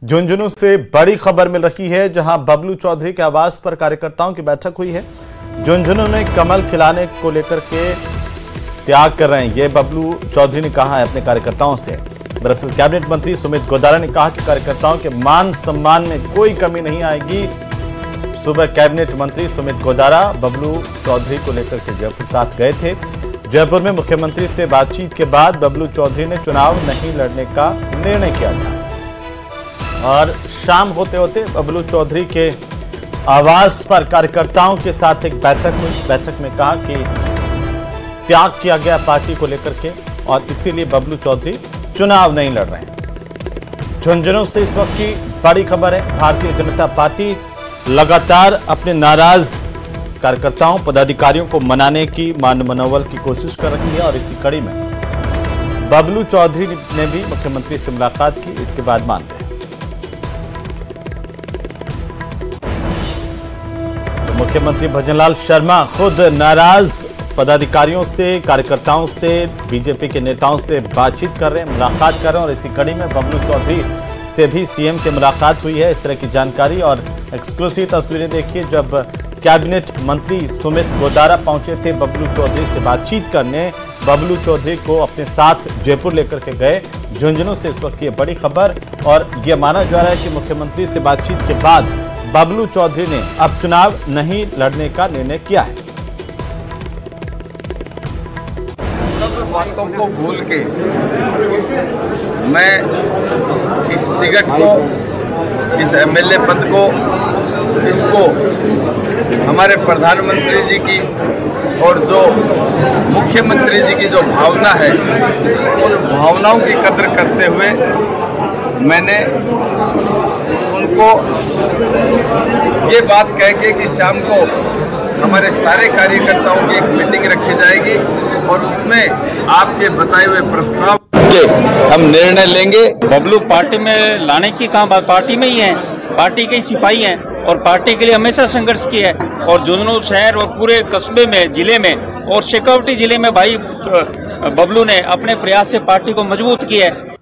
झुंझुनू से बड़ी खबर मिल रही है, जहां बबलू चौधरी के आवास पर कार्यकर्ताओं की बैठक हुई है। झुंझुनू में कमल खिलाने को लेकर के त्याग कर रहे हैं, ये बबलू चौधरी ने कहा है अपने कार्यकर्ताओं से। दरअसल कैबिनेट मंत्री सुमित गोदारा ने कहा कि कार्यकर्ताओं के मान सम्मान में कोई कमी नहीं आएगी। सुबह कैबिनेट मंत्री सुमित गोदारा बबलू चौधरी को लेकर के जयपुर साथ गए थे। जयपुर में मुख्यमंत्री से बातचीत के बाद बबलू चौधरी ने चुनाव नहीं लड़ने का निर्णय किया था और शाम होते होते बबलू चौधरी के आवास पर कार्यकर्ताओं के साथ एक बैठक हुई। बैठक में कहा कि त्याग किया गया पार्टी को लेकर के और इसीलिए बबलू चौधरी चुनाव नहीं लड़ रहे हैं। झुंझुनू से इस वक्त की बड़ी खबर है। भारतीय जनता पार्टी लगातार अपने नाराज कार्यकर्ताओं पदाधिकारियों को मनाने की मान मनोबल की कोशिश कर रही है और इसी कड़ी में बबलू चौधरी ने भी मुख्यमंत्री से मुलाकात की। इसके बाद मान गए तो मुख्यमंत्री भजनलाल शर्मा खुद नाराज पदाधिकारियों से, कार्यकर्ताओं से, बीजेपी के नेताओं से बातचीत कर रहे हैं, मुलाकात कर रहे हैं और इसी कड़ी में बबलू चौधरी से भी सीएम की मुलाकात हुई है। इस तरह की जानकारी और एक्सक्लूसिव तस्वीरें देखिए। जब कैबिनेट मंत्री सुमित गोदारा पहुंचे थे बबलू चौधरी से बातचीत करने, बबलू चौधरी को अपने साथ जयपुर लेकर के गए। झुंझुनू से इस वक्त ये बड़ी खबर और ये माना जा रहा है कि मुख्यमंत्री से बातचीत के बाद बबलू चौधरी ने अब चुनाव नहीं लड़ने का निर्णय किया है। बातों को भूल के मैं इस टिकट को, इस एमएलए पद को, इसको हमारे प्रधानमंत्री जी की और जो मुख्यमंत्री जी की जो भावना है, उन भावनाओं की कदर करते हुए मैंने उनको ये बात कह के कि शाम को हमारे सारे कार्यकर्ताओं की एक मीटिंग रखी जाएगी और उसमें आपके बताए हुए प्रस्ताव के हम निर्णय लेंगे। बबलू पार्टी में लाने की काम पार्टी में ही है, पार्टी के सिपाही हैं और पार्टी के लिए हमेशा संघर्ष किया है। और झुंझुनू शहर और पूरे कस्बे में, जिले में और शेखावटी जिले में भाई बबलू ने अपने प्रयास से पार्टी को मजबूत किया है।